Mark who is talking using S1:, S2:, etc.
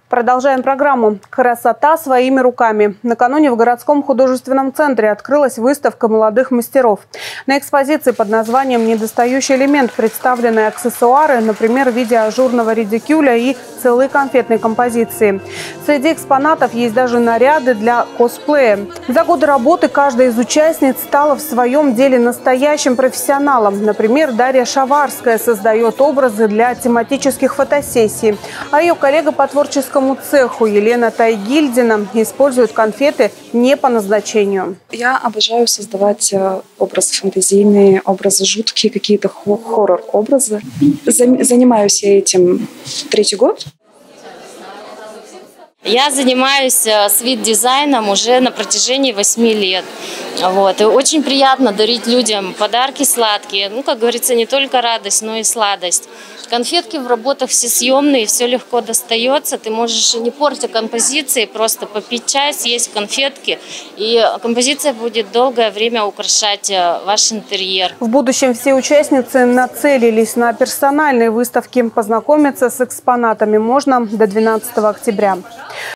S1: Продолжаем программу «Красота своими руками». Накануне в городском художественном центре открылась выставка молодых мастеров. На экспозиции под названием «Недостающий элемент» представлены аксессуары, например, в виде ажурного редикюля и целой конфетной композиции. Среди экспонатов есть даже наряды для косплея. За годы работы каждая из участниц стала в своем деле настоящим профессионалом. Например, Дарья Шаварская создает образы для тематических фотосессий, а ее коллега по творческому цеху Елена Тайгильдина использует конфеты не по назначению.
S2: Я обожаю создавать образы фантазийные, образы жуткие, какие-то хоррор-образы. Занимаюсь я этим 3-й год.
S3: Я занимаюсь свит-дизайном уже на протяжении 8 лет. И очень приятно дарить людям подарки сладкие. Как говорится, не только радость, но и сладость. Конфетки в работах все съемные, все легко достается. Ты можешь, не портя композиции, просто попить чай, съесть конфетки. И композиция будет долгое время украшать ваш интерьер.
S1: В будущем все участницы нацелились на персональные выставки. Познакомиться с экспонатами можно до 12 октября.